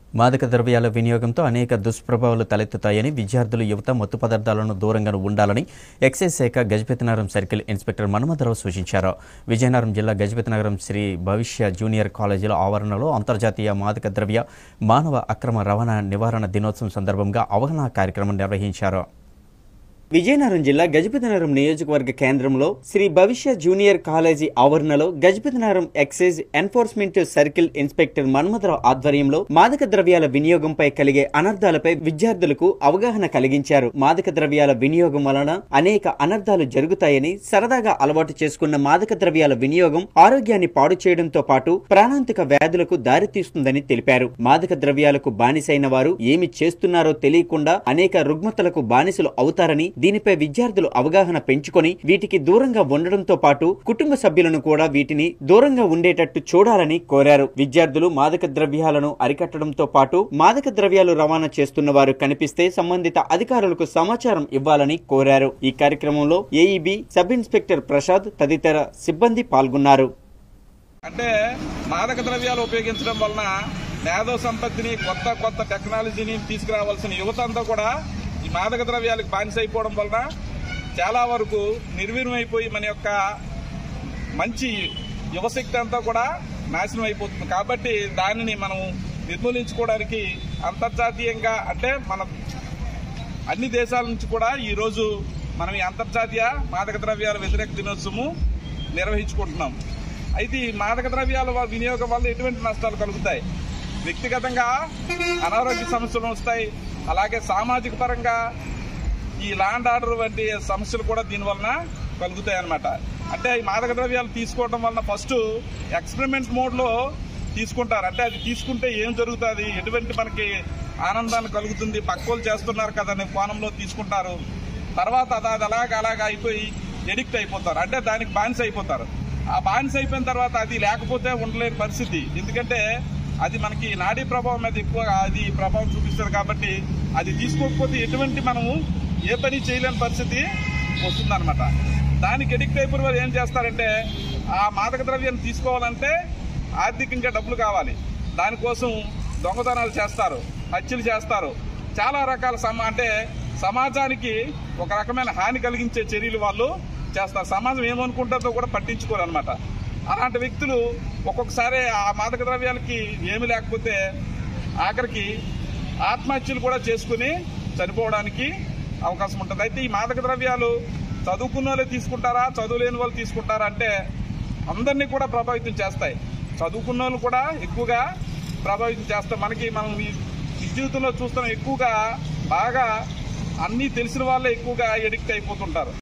మాదక ద్రవ్యాల వినియోగంతో అనేక దుష్ప్రభావాలు తలెత్తుతాయని విద్యార్థులు యువత మత్తు పదార్థాలను దూరంగా ఉండాలని ఎక్సైజ్ శాఖ గజపతినగరం సర్కిల్ ఇన్స్పెక్టర్ మన్మథరావు సూచించారు. విజయనగరం జిల్లా గజపతినగరం శ్రీ భవిష్య జూనియర్ కాలేజీల ఆవరణలో అంతర్జాతీయ మాదక ద్రవ్య మానవ అక్రమ రవాణా నివారణ దినోత్సవం సందర్భంగా అవగాహన కార్యక్రమం నిర్వహించారు. విజయనగరం జిల్లా గజపతినగరం నియోజకవర్గ కేంద్రంలో శ్రీ భవిష్య జూనియర్ కాలేజీ ఆవరణలో Gajapathinagaram excise enforcement circle inspector Manmatharao ఆధ్వర్యంలో మాదక ద్రవ్యాల వినియోగంపై కలిగే అనర్థాలపై విద్యార్థులకు అవగాహన కలిగించారు. మాదక ద్రవ్యాల వినియోగం వలన అనేక అనర్థాలు జరుగుతాయని, సరదాగా అలవాటు చేసుకున్న మాదక ద్రవ్యాల వినియోగం ఆరోగ్యాన్ని పాడు చేయడంతో పాటు ప్రాణాంతక వ్యాధులకు దారితీస్తుందని తెలిపారు. మాదక ద్రవ్యాలకు బానిసైన వారు ఏమి చేస్తున్నారో తెలియకుండా అనేక రుగ్మతలకు బానిసలు అవుతారని, దీనిపై విద్యార్థులు అవగాహన పెంచుకొని వీటికి దూరంగా ఉండడంతో పాటు కుటుంబ సభ్యులను కూడా వీటిని దూరంగా ఉండేటట్టు చూడాలని కోరారు. విద్యార్థులు మాదక ద్రవ్యాలను అరికట్టడంతో పాటు మాదక ద్రవ్యాలు రవాణా చేస్తున్న వారు కనిపిస్తే సంబంధిత అధికారులకు సమాచారం ఇవ్వాలని కోరారు. ఈ కార్యక్రమంలో ఏఈబి సబ్ ఇన్స్పెక్టర్ ప్రసాద్ తదితర సిబ్బంది పాల్గొన్నారు. అంటే మాదక ద్రవ్యాలు ఉపయోగించడం వలన మేధో సంపత్తిని కొత్త టెక్నాలజీని తీసుకురావాల్సిన యువత అంతా కూడా ఈ మాదక ద్రవ్యాలకు బానిస అయిపోవడం వలన చాలా వరకు నిర్వీర్యమైపోయి మన యొక్క మంచి యువశక్తి అంతా కూడా నాశనం అయిపోతుంది. కాబట్టి దానిని మనం నిర్మూలించుకోవడానికి అంతర్జాతీయంగా అంటే మన అన్ని దేశాల నుంచి కూడా ఈరోజు మనం ఈ అంతర్జాతీయ మాదక ద్రవ్యాల వ్యతిరేక దినోత్సవం నిర్వహించుకుంటున్నాం. అయితే ఈ మాదక ద్రవ్యాల వినియోగం వల్ల ఎటువంటి నష్టాలు కలుగుతాయి? వ్యక్తిగతంగా అనారోగ్య సమస్యలు వస్తాయి. అలాగే సామాజిక పరంగా ఈ ల్యాండ్ ఆర్డర్ వంటి సమస్యలు కూడా దీనివలన కలుగుతాయి అన్నమాట. అంటే ఈ మాదక ద్రవ్యాలు తీసుకోవడం వలన ఫస్ట్ ఎక్స్పెరిమెంట్ మోడ్లో తీసుకుంటారు. అంటే అది తీసుకుంటే ఏం జరుగుతుంది, ఎటువంటి మనకి ఆనందాన్ని కలుగుతుంది, పక్కోలు చేస్తున్నారు కదా అనే కోణంలో తీసుకుంటారు. తర్వాత అది అలాగ అయిపోయి ఎడిక్ట్ అయిపోతారు. అంటే దానికి బానిస అయిపోతారు. ఆ బానిస అయిపోయిన తర్వాత అది లేకపోతే ఉండలేని పరిస్థితి. ఎందుకంటే అది మనకి నాడీ ప్రభావం మీద ఎక్కువ అది ప్రభావం చూపిస్తుంది. కాబట్టి అది తీసుకోకపోతే ఎటువంటి మనము ఏ పని చేయలేని పరిస్థితి వస్తుందన్నమాట. దానికి ఎడిక్ట్ అయిపోయిన వారు ఏం చేస్తారంటే ఆ మాదక ద్రవ్యాన్ని తీసుకోవాలంటే ఆర్థికంగా డబ్బులు కావాలి. దానికోసం దొంగతనాలు చేస్తారు, హత్యలు చేస్తారు, చాలా రకాల అంటే సమాజానికి ఒక రకమైన హాని కలిగించే చర్యలు వాళ్ళు చేస్తారు. సమాజం ఏమనుకుంటుందో కూడా పట్టించుకోరు అనమాట. అలాంటి వ్యక్తులు ఒక్కొక్కసారి ఆ మాదక ద్రవ్యాలకి ఏమి లేకపోతే ఆఖరికి ఆత్మహత్యలు కూడా చేసుకుని చనిపోవడానికి అవకాశం ఉంటుంది. అయితే ఈ మాదక ద్రవ్యాలు చదువుకున్న వాళ్ళే తీసుకుంటారా, చదువు లేని వాళ్ళు తీసుకుంటారా అంటే అందరినీ కూడా ప్రభావితం చేస్తాయి. చదువుకున్న వాళ్ళు కూడా ఎక్కువగా ప్రభావితం చేస్తాయి. మనం ఈ జీవితంలో చూస్తున్నాం, ఎక్కువగా బాగా అన్నీ తెలిసిన వాళ్ళే ఎక్కువగా ఎడిక్ట్ అయిపోతుంటారు.